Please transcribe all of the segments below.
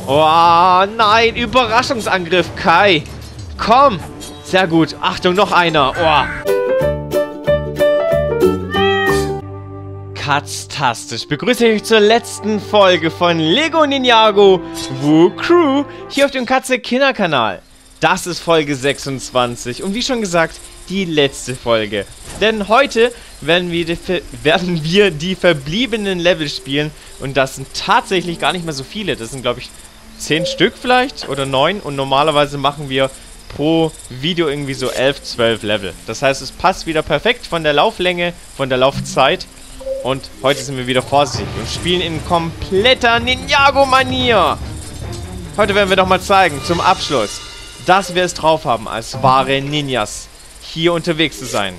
Oh, nein. Überraschungsangriff, Kai. Komm. Sehr gut. Achtung, noch einer. Oh. Katztastisch. Begrüße ich euch zur letzten Folge von Lego Ninjago Woo Crew hier auf dem Katze-Kinder-Kanal. Das ist Folge 26 und wie schon gesagt, die letzte Folge. Denn heute werden wir die verbliebenen Level spielen und das sind tatsächlich gar nicht mehr so viele. Das sind, glaube ich, 10 Stück vielleicht oder 9 und normalerweise machen wir pro Video irgendwie so 11, 12 Level. Das heißt, es passt wieder perfekt von der Lauflänge, von der Laufzeit. Und heute sind wir wieder vorsichtig und spielen in kompletter Ninjago-Manier. Heute werden wir doch mal zeigen, zum Abschluss, dass wir es drauf haben, als wahre Ninjas hier unterwegs zu sein.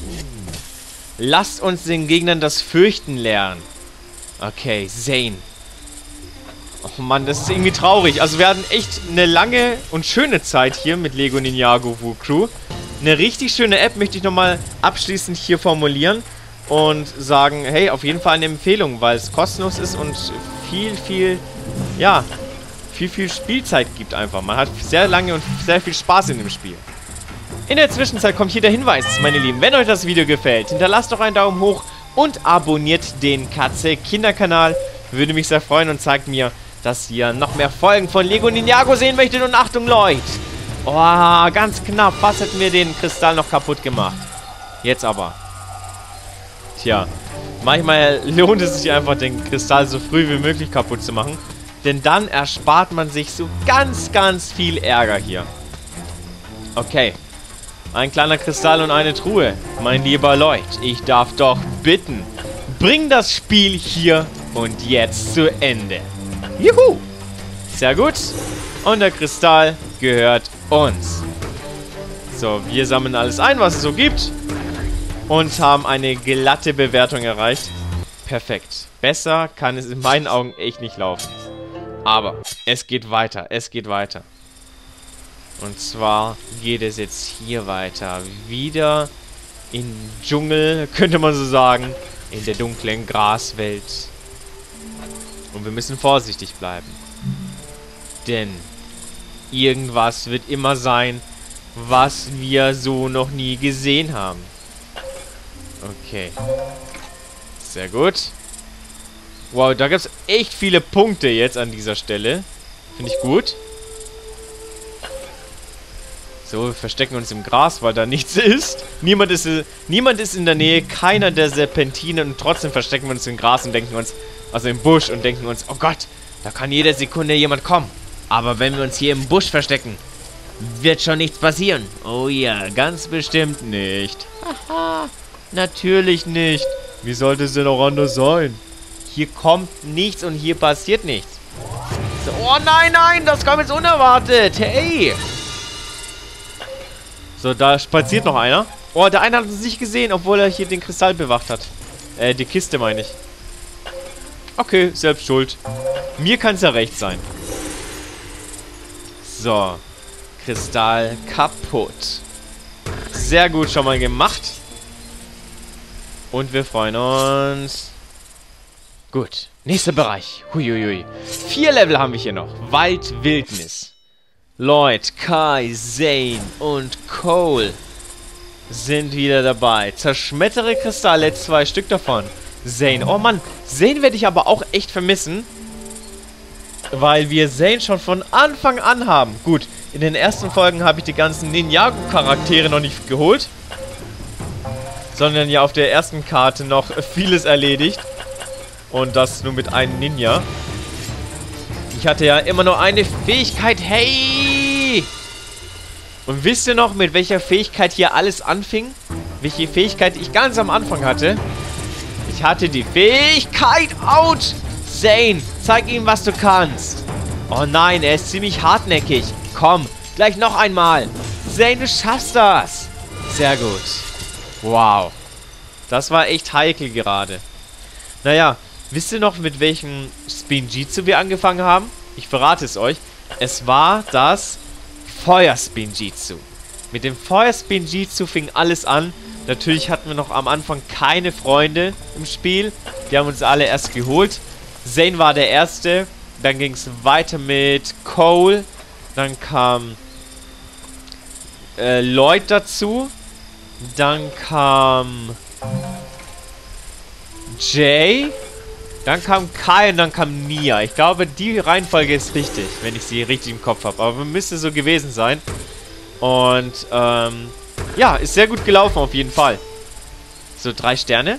Lasst uns den Gegnern das Fürchten lernen. Okay, Zane. Oh Mann, das ist irgendwie traurig. Also wir hatten echt eine lange und schöne Zeit hier mit Lego Ninjago Woo Crew. Eine richtig schöne App möchte ich nochmal abschließend hier formulieren. Und sagen, hey, auf jeden Fall eine Empfehlung, weil es kostenlos ist und viel Spielzeit gibt einfach. Man hat sehr lange und sehr viel Spaß in dem Spiel. In der Zwischenzeit kommt hier der Hinweis, meine Lieben, wenn euch das Video gefällt, hinterlasst doch einen Daumen hoch und abonniert den Katze-Kinder-Kanal. Würde mich sehr freuen und zeigt mir, dass ihr noch mehr Folgen von Lego Ninjago sehen möchtet. Und Achtung, Leute! Oh, ganz knapp. Fast hätten wir den Kristall noch kaputt gemacht. Jetzt aber. Tja, manchmal lohnt es sich einfach, den Kristall so früh wie möglich kaputt zu machen. Denn dann erspart man sich so ganz viel Ärger hier. Okay. Ein kleiner Kristall und eine Truhe. Mein lieber Lloyd, ich darf doch bitten. Bring das Spiel hier und jetzt zu Ende. Juhu! Sehr gut. Und der Kristall gehört uns. So, wir sammeln alles ein, was es so gibt. Und haben eine glatte Bewertung erreicht. Perfekt. Besser kann es in meinen Augen echt nicht laufen. Aber es geht weiter. Es geht weiter. Und zwar geht es jetzt hier weiter. Wieder im Dschungel, könnte man so sagen. In der dunklen Graswelt. Und wir müssen vorsichtig bleiben. Denn irgendwas wird immer sein, was wir so noch nie gesehen haben. Okay. Sehr gut. Wow, da gibt es echt viele Punkte jetzt an dieser Stelle. Finde ich gut. So, wir verstecken uns im Gras, weil da nichts ist. Niemand ist in der Nähe, keiner der Serpentinen und trotzdem verstecken wir uns im Gras und denken uns, also im Busch und denken uns, oh Gott, da kann jede Sekunde jemand kommen. Aber wenn wir uns hier im Busch verstecken, wird schon nichts passieren. Oh ja, ganz bestimmt nicht. Haha. Natürlich nicht. Wie sollte es denn auch anders sein? Hier kommt nichts und hier passiert nichts. So, oh nein, nein, das kam jetzt unerwartet. Hey. So, da spaziert noch einer. Oh, der eine hat uns nicht gesehen, obwohl er hier den Kristall bewacht hat. Die Kiste meine ich. Okay, selbst schuld. Mir kann es ja recht sein. So. Kristall kaputt. Sehr gut schon mal gemacht. Und wir freuen uns. Gut. Nächster Bereich. Huiuiui. 4 Level haben wir hier noch. Waldwildnis. Lloyd, Kai, Zane und Cole sind wieder dabei. Zerschmettere Kristalle, 2 Stück davon. Zane. Oh Mann. Zane werde ich aber auch echt vermissen. Weil wir Zane schon von Anfang an haben. Gut. In den ersten Folgen habe ich die ganzen Ninjago-Charaktere noch nicht geholt. Sondern ja auf der ersten Karte noch vieles erledigt. Und das nur mit einem Ninja. Ich hatte ja immer nur eine Fähigkeit. Hey! Und wisst ihr noch, mit welcher Fähigkeit hier alles anfing? Welche Fähigkeit ich ganz am Anfang hatte? Ich hatte die Fähigkeit Out! Zane, zeig ihm, was du kannst. Oh nein, er ist ziemlich hartnäckig. Komm, gleich noch einmal. Zane, du schaffst das. Sehr gut. Wow. Das war echt heikel gerade. Naja, wisst ihr noch, mit welchem Spinjitzu wir angefangen haben? Ich verrate es euch. Es war das Feuer-Spinjitzu. Mit dem Feuer-Spinjitzu fing alles an. Natürlich hatten wir noch am Anfang keine Freunde im Spiel. Die haben uns alle erst geholt. Zane war der Erste, Dann ging es weiter mit Cole. Dann kam Lloyd dazu. Dann kam Jay. Dann kam Kai und dann kam Nia. Ich glaube, die Reihenfolge ist richtig, wenn ich sie richtig im Kopf habe. Aber müsste so gewesen sein. Und, ja, ist sehr gut gelaufen auf jeden Fall. So, 3 Sterne.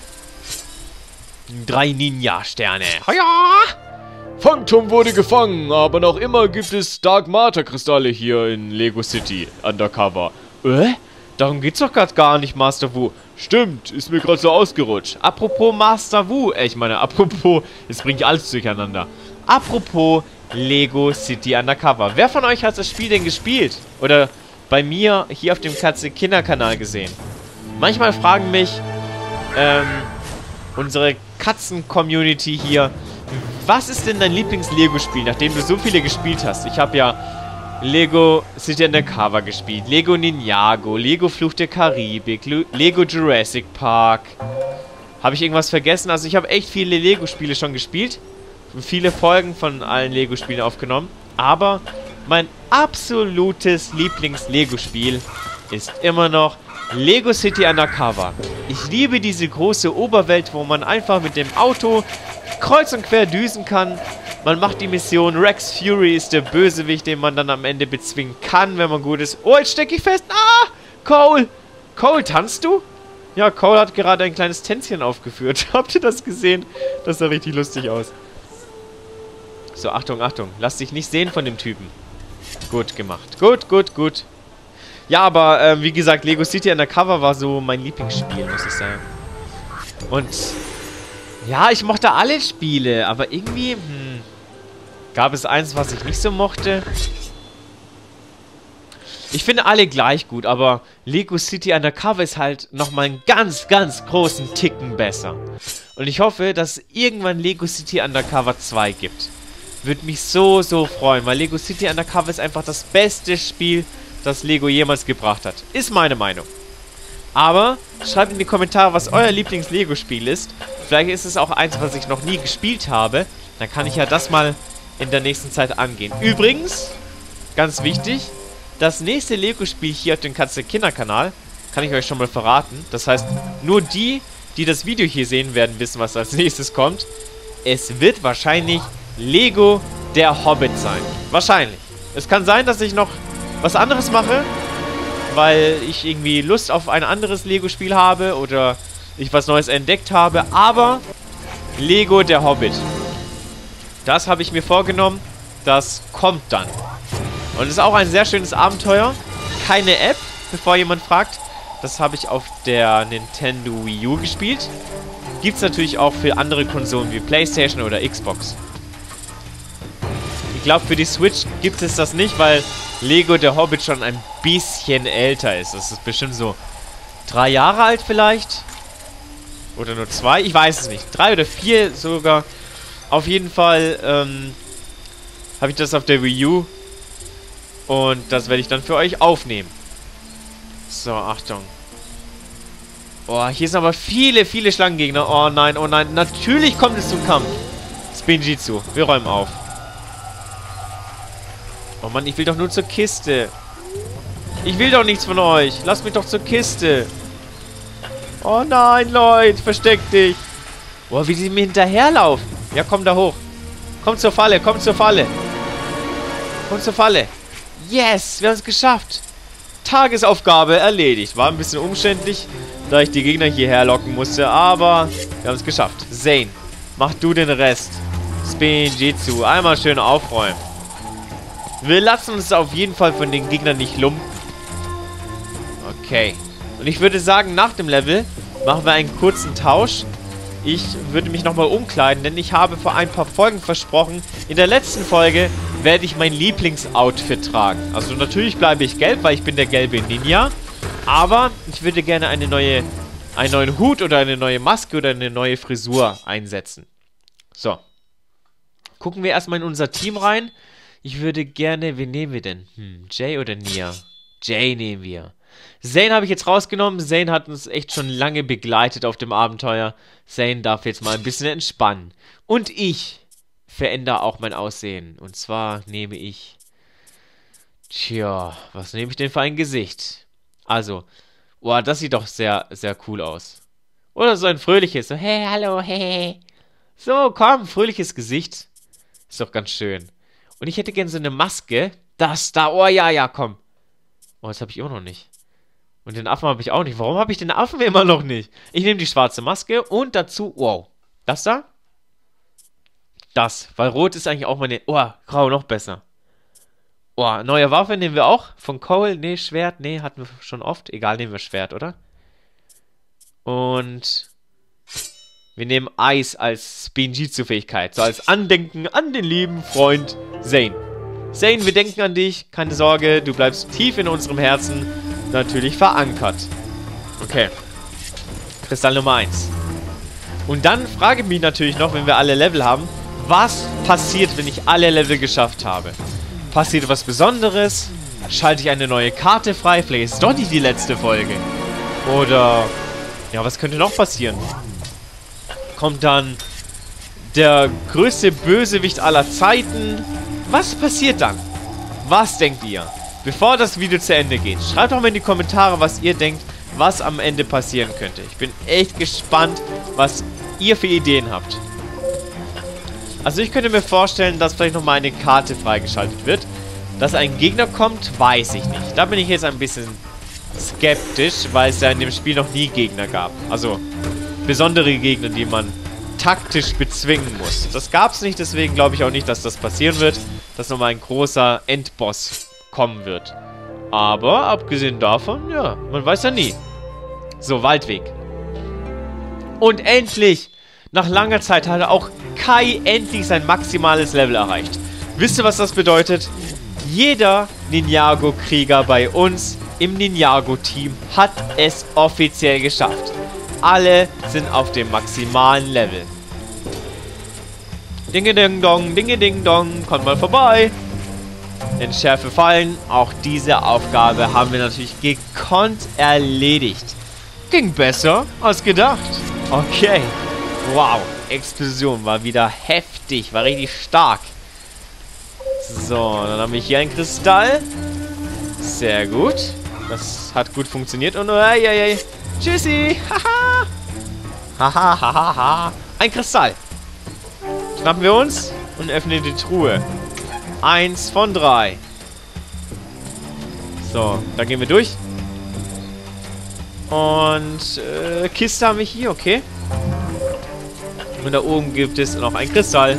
3 Ninja-Sterne. Ja! Phantom wurde gefangen, aber noch immer gibt es Dark Matter-Kristalle hier in Lego City Undercover. Darum geht's doch gerade gar nicht, Master Wu. Stimmt, ist mir gerade so ausgerutscht. Apropos Master Wu, ich meine, apropos, jetzt bringe ich alles durcheinander. Apropos Lego City Undercover. Wer von euch hat das Spiel denn gespielt? Oder bei mir hier auf dem Katze-Kinder-Kanal gesehen? Manchmal fragen mich, unsere Katzen-Community hier, was ist denn dein Lieblings-Lego-Spiel, nachdem du so viele gespielt hast? Ich habe ja Lego City Undercover gespielt, Lego Ninjago, Lego Fluch der Karibik, Lego Jurassic Park. Habe ich irgendwas vergessen? Also ich habe echt viele Lego-Spiele schon gespielt. Viele Folgen von allen Lego-Spielen aufgenommen. Aber mein absolutes Lieblings-Lego-Spiel ist immer noch Lego City Undercover. Ich liebe diese große Oberwelt, wo man einfach mit dem Auto kreuz und quer düsen kann. Man macht die Mission. Rex Fury ist der Bösewicht, den man dann am Ende bezwingen kann, wenn man gut ist. Oh, jetzt stecke ich fest. Ah, Cole. Cole, tanzt du? Ja, Cole hat gerade ein kleines Tänzchen aufgeführt. Habt ihr das gesehen? Das sah richtig lustig aus. So, Achtung, Achtung. Lass dich nicht sehen von dem Typen. Gut gemacht. Gut, gut, gut. Ja, aber wie gesagt, Lego City Undercover war so mein Lieblingsspiel, muss ich sagen. Und ja, ich mochte alle Spiele, aber irgendwie gab es eins, was ich nicht so mochte. Ich finde alle gleich gut, aber Lego City Undercover ist halt nochmal einen ganz, ganz großen Ticken besser. Und ich hoffe, dass es irgendwann Lego City Undercover 2 gibt. Würde mich so, so freuen, weil Lego City Undercover ist einfach das beste Spiel, das Lego jemals gebracht hat. Ist meine Meinung. Aber schreibt in die Kommentare, was euer Lieblings-Lego-Spiel ist. Vielleicht ist es auch eins, was ich noch nie gespielt habe. Dann kann ich ja das mal in der nächsten Zeit angehen. Übrigens, ganz wichtig, das nächste Lego-Spiel hier auf dem Katze-Kinder-Kanal kann ich euch schon mal verraten. Das heißt, nur die, die das Video hier sehen, werden wissen, was als nächstes kommt. Es wird wahrscheinlich Lego der Hobbit sein. Wahrscheinlich. Es kann sein, dass ich noch was anderes mache, weil ich irgendwie Lust auf ein anderes Lego-Spiel habe oder ich was Neues entdeckt habe. Aber Lego der Hobbit, das habe ich mir vorgenommen. Das kommt dann. Und es ist auch ein sehr schönes Abenteuer. Keine App, bevor jemand fragt. Das habe ich auf der Nintendo Wii U gespielt. Gibt es natürlich auch für andere Konsolen wie PlayStation oder Xbox. Ich glaube, für die Switch gibt es das nicht, weil Lego der Hobbit schon ein bisschen älter ist. Das ist bestimmt so 3 Jahre alt vielleicht. Oder nur 2, ich weiß es nicht. 3 oder 4 sogar. Auf jeden Fall habe ich das auf der Wii U. Und das werde ich dann für euch aufnehmen. So, Achtung. Oh, hier sind aber viele, viele Schlangengegner. Oh nein, oh nein. Natürlich kommt es zum Kampf. Spinjitzu, wir räumen auf. Oh Mann, ich will doch nur zur Kiste. Ich will doch nichts von euch. Lasst mich doch zur Kiste. Oh nein, Leute, versteck dich. Boah, wie sie mir hinterherlaufen. Ja, komm da hoch. Komm zur Falle, komm zur Falle. Komm zur Falle. Yes, wir haben es geschafft. Tagesaufgabe erledigt. War ein bisschen umständlich, da ich die Gegner hierher locken musste, aber wir haben es geschafft. Zane, mach du den Rest. Spinjitzu, einmal schön aufräumen. Wir lassen uns auf jeden Fall von den Gegnern nicht lumpen. Okay. Und ich würde sagen, nach dem Level machen wir einen kurzen Tausch. Ich würde mich nochmal umkleiden, denn ich habe vor ein paar Folgen versprochen, in der letzten Folge werde ich mein Lieblingsoutfit tragen. Also natürlich bleibe ich gelb, weil ich bin der gelbe Ninja. Aber ich würde gerne einen neuen Hut oder eine neue Maske oder eine neue Frisur einsetzen. So. Gucken wir erstmal in unser Team rein. Ich würde gerne, wen nehmen wir denn? Jay oder Nia? Jay nehmen wir. Zane habe ich jetzt rausgenommen. Zane hat uns echt schon lange begleitet auf dem Abenteuer. Zane darf jetzt mal ein bisschen entspannen. Und ich verändere auch mein Aussehen. Und zwar nehme ich... Tja, was nehme ich denn für ein Gesicht? Also, boah, das sieht doch sehr, sehr cool aus. Oder so ein fröhliches, so, hey, hallo, hey. So, komm, fröhliches Gesicht. Ist doch ganz schön. Und ich hätte gerne so eine Maske. Das da, oh ja, ja, komm. Oh, das habe ich immer noch nicht. Und den Affen habe ich auch nicht. Warum habe ich den Affen immer noch nicht? Ich nehme die schwarze Maske und dazu, wow. Das da? Das, weil rot ist eigentlich auch meine... Oh, grau noch besser. Oh, neue Waffe nehmen wir auch. Von Cole, nee, Schwert, nee, hatten wir schon oft. Egal, nehmen wir Schwert, oder? Und... wir nehmen Eis als Spinjitzu-Fähigkeit. So als Andenken an den lieben Freund Zane. Zane, wir denken an dich. Keine Sorge, du bleibst tief in unserem Herzen natürlich verankert. Okay. Kristall Nummer 1. Und dann frage ich mich natürlich noch, wenn wir alle Level haben, was passiert, wenn ich alle Level geschafft habe? Passiert was Besonderes? Schalte ich eine neue Karte frei? Vielleicht ist es doch nicht die letzte Folge. Oder... ja, was könnte noch passieren? Kommt dann der größte Bösewicht aller Zeiten? Was passiert dann? Was denkt ihr? Bevor das Video zu Ende geht, schreibt doch mal in die Kommentare, was ihr denkt, was am Ende passieren könnte. Ich bin echt gespannt, was ihr für Ideen habt. Also ich könnte mir vorstellen, dass vielleicht nochmal eine Karte freigeschaltet wird. Dass ein Gegner kommt, weiß ich nicht. Da bin ich jetzt ein bisschen skeptisch, weil es ja in dem Spiel noch nie Gegner gab. Also besondere Gegner, die man taktisch bezwingen muss. Das gab es nicht, deswegen glaube ich auch nicht, dass das passieren wird. Dass nochmal ein großer Endboss kommen wird. Aber abgesehen davon, ja, man weiß ja nie. So, Waldweg. Und endlich, nach langer Zeit hat auch Kai endlich sein maximales Level erreicht. Wisst ihr, was das bedeutet? Jeder Ninjago-Krieger bei uns im Ninjago-Team hat es offiziell geschafft. Alle sind auf dem maximalen Level. Dinge-ding-dong, dinge-ding-dong, kommt mal vorbei. Entschärfe Fallen. Auch diese Aufgabe haben wir natürlich gekonnt erledigt. Ging besser als gedacht. Okay. Wow. Explosion war wieder heftig. War richtig stark. So, dann haben wir hier einen Kristall. Sehr gut. Das hat gut funktioniert. Und tschüssi. Haha. Haha, haha, ha. Ein Kristall. Schnappen wir uns und öffnen die Truhe. 1 von 3. So, dann gehen wir durch. Und Kiste haben wir hier, okay. Und da oben gibt es noch ein Kristall.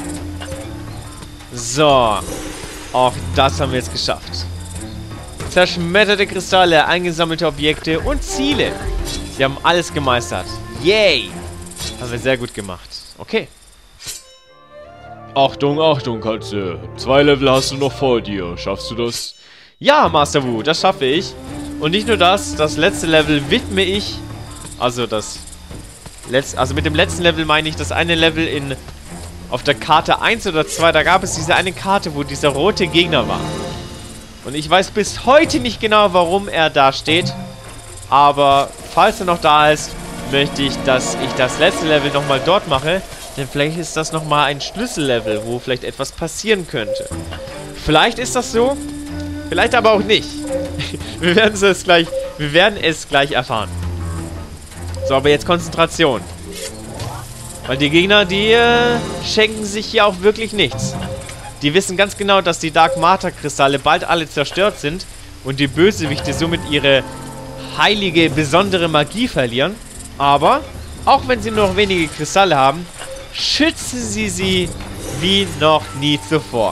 So. Auch das haben wir jetzt geschafft. Zerschmetterte Kristalle, eingesammelte Objekte und Ziele. Wir haben alles gemeistert. Yay! Haben wir sehr gut gemacht. Okay. Achtung, Achtung, Katze. 2 Level hast du noch vor dir. Schaffst du das? Ja, Master Wu, das schaffe ich. Und nicht nur das letzte Level widme ich. Also mit dem letzten Level meine ich das eine Level auf der Karte 1 oder 2. Da gab es diese eine Karte, wo dieser rote Gegner war. Und ich weiß bis heute nicht genau, warum er da steht. Aber falls er noch da ist, möchte ich, dass ich das letzte Level nochmal dort mache. Denn vielleicht ist das nochmal ein Schlüssellevel, wo vielleicht etwas passieren könnte. Vielleicht ist das so, vielleicht aber auch nicht. Wir werden es gleich erfahren. So, aber jetzt Konzentration. Weil die Gegner, die schenken sich hier auch wirklich nichts. Die wissen ganz genau, dass die Dark Matter Kristalle bald alle zerstört sind und die Bösewichte somit ihre heilige, besondere Magie verlieren. Aber, auch wenn sie nur noch wenige Kristalle haben, schützen sie wie noch nie zuvor.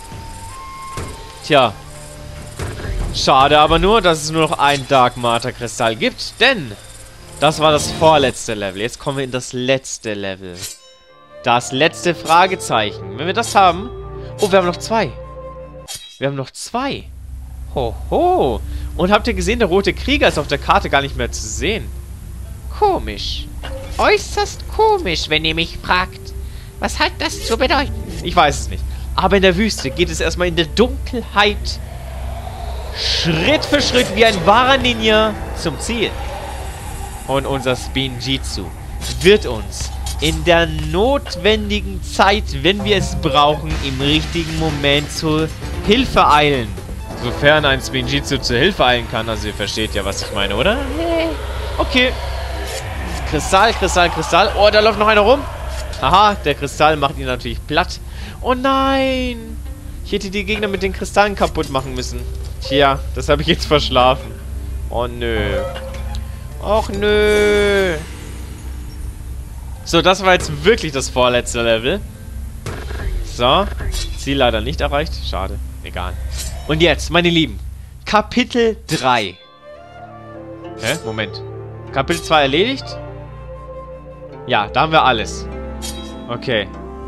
Tja. Schade aber nur, dass es nur noch ein Dark Matter Kristall gibt, denn das war das vorletzte Level. Jetzt kommen wir in das letzte Level. Das letzte Fragezeichen. Wenn wir das haben... Oh, wir haben noch 2. Wir haben noch 2. Hoho. Und habt ihr gesehen, der rote Krieger ist auf der Karte gar nicht mehr zu sehen. Komisch. Äußerst komisch, wenn ihr mich fragt. Was hat das zu bedeuten? Ich weiß es nicht. Aber in der Wüste geht es erstmal in der Dunkelheit Schritt für Schritt wie ein wahrer Ninja zum Ziel. Und unser Spinjitzu wird uns in der notwendigen Zeit, wenn wir es brauchen, im richtigen Moment zur Hilfe eilen. Sofern ein Spinjitzu zur Hilfe eilen kann. Also ihr versteht ja, was ich meine, oder? Okay. Kristall, Kristall, Kristall. Oh, da läuft noch einer rum. Aha, der Kristall macht ihn natürlich platt. Oh nein. Ich hätte die Gegner mit den Kristallen kaputt machen müssen. Tja, das habe ich jetzt verschlafen. Oh nö. Och nö. So, das war jetzt wirklich das vorletzte Level. So. Ziel leider nicht erreicht. Schade. Egal. Und jetzt, meine Lieben. Kapitel 3. Hä? Moment. Kapitel 2 erledigt? Ja, da haben wir alles. Okay.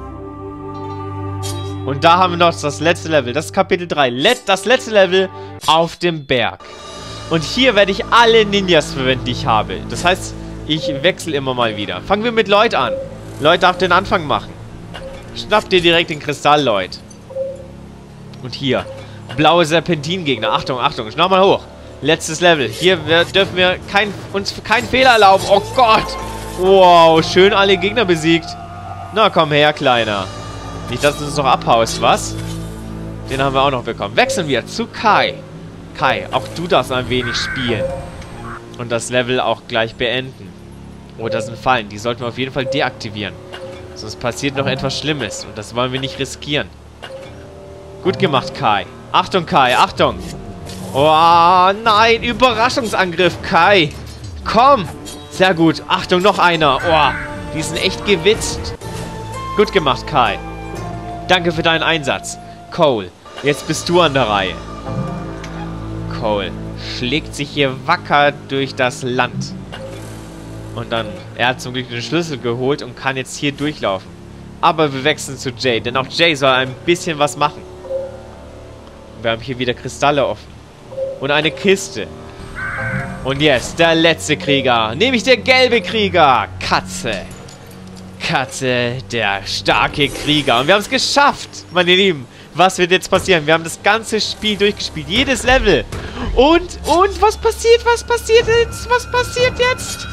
Und da haben wir noch das letzte Level. Das ist Kapitel 3. Das letzte Level auf dem Berg. Und hier werde ich alle Ninjas verwenden, die ich habe. Das heißt, ich wechsle immer mal wieder. Fangen wir mit Lloyd an. Lloyd darf den Anfang machen. Schnapp dir direkt den Kristall, Lloyd. Und hier. Blaue Serpentin-Gegner. Achtung, Achtung. Schnapp mal hoch. Letztes Level. Hier dürfen wir uns keinen Fehler erlauben. Oh Gott. Wow, schön alle Gegner besiegt. Na, komm her, Kleiner. Nicht, dass du uns noch abhaust, was? Den haben wir auch noch bekommen. Wechseln wir zu Kai. Kai, auch du darfst ein wenig spielen. Und das Level auch gleich beenden. Oh, das sind Fallen. Die sollten wir auf jeden Fall deaktivieren. Sonst passiert noch etwas Schlimmes. Und das wollen wir nicht riskieren. Gut gemacht, Kai. Achtung, Kai. Achtung. Oh, nein. Überraschungsangriff, Kai. Komm. Sehr gut. Achtung, noch einer. Oh, die sind echt gewitzt. Gut gemacht, Kai. Danke für deinen Einsatz. Cole, jetzt bist du an der Reihe. Cole schlägt sich hier wacker durch das Land. Und dann, er hat zum Glück den Schlüssel geholt und kann jetzt hier durchlaufen. Aber wir wechseln zu Jay, denn auch Jay soll ein bisschen was machen. Wir haben hier wieder Kristalle offen. Und eine Kiste. Und jetzt, der letzte Krieger. Nämlich der gelbe Krieger. Katze. Katze, der starke Krieger. Und wir haben es geschafft, meine Lieben. Was wird jetzt passieren? Wir haben das ganze Spiel durchgespielt. Jedes Level. Und, was passiert? Was passiert jetzt? Was passiert jetzt?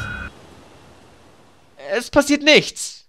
Es passiert nichts.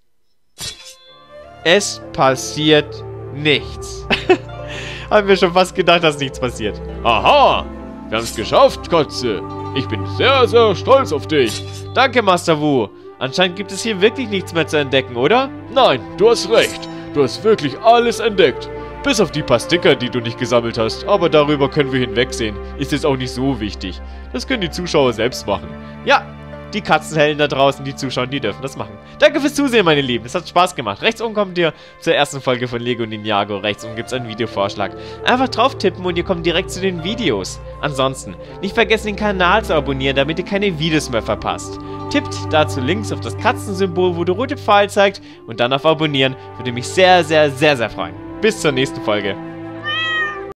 Es passiert nichts. Haben wir schon fast gedacht, dass nichts passiert. Aha! Wir haben es geschafft, Katze. Ich bin sehr, sehr stolz auf dich. Danke, Master Wu. Anscheinend gibt es hier wirklich nichts mehr zu entdecken, oder? Nein, du hast recht. Du hast wirklich alles entdeckt. Bis auf die paar Sticker, die du nicht gesammelt hast. Aber darüber können wir hinwegsehen. Ist jetzt auch nicht so wichtig. Das können die Zuschauer selbst machen. Ja, die Katzenhelden da draußen, die zuschauen, die dürfen das machen. Danke fürs Zusehen, meine Lieben. Es hat Spaß gemacht. Rechts oben kommt ihr zur ersten Folge von Lego Ninjago. Rechts oben gibt es einen Videovorschlag. Einfach drauf tippen und ihr kommt direkt zu den Videos. Ansonsten, nicht vergessen, den Kanal zu abonnieren, damit ihr keine Videos mehr verpasst. Tippt dazu links auf das Katzensymbol, wo der rote Pfeil zeigt, und dann auf Abonnieren. Würde mich sehr, sehr, sehr, sehr freuen. Bis zur nächsten Folge.